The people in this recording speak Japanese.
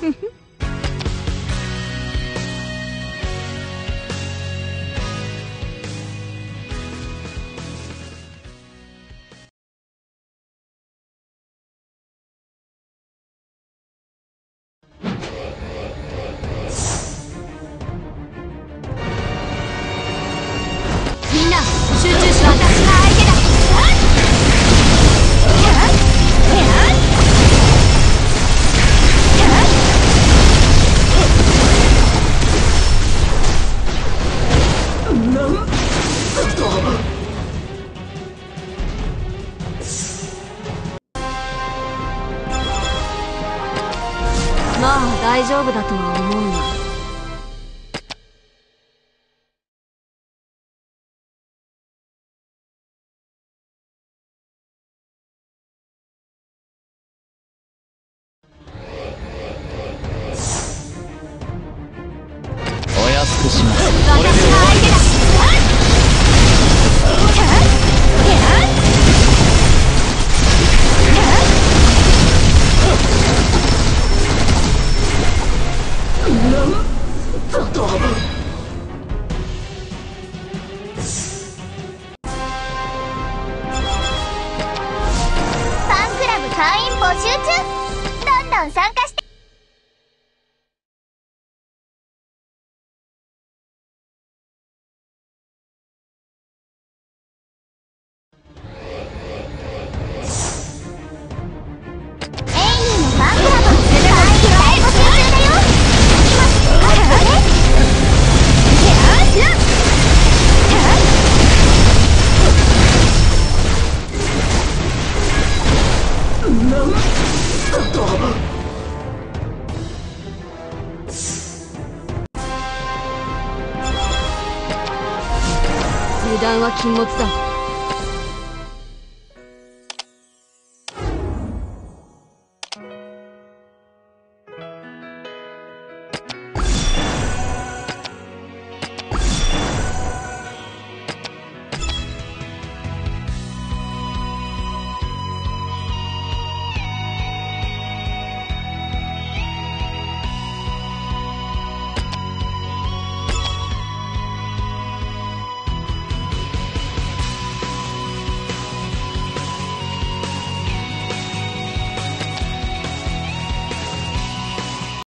みんな集中しろ。私が相手だ。まあ大丈夫だとは思うが。 お安くします。 私が相手だ。 ファンクラブ会員募集中。どんどん参加して。エイミーのファンクラブ会員大募集中だよ。 油断は禁物だ。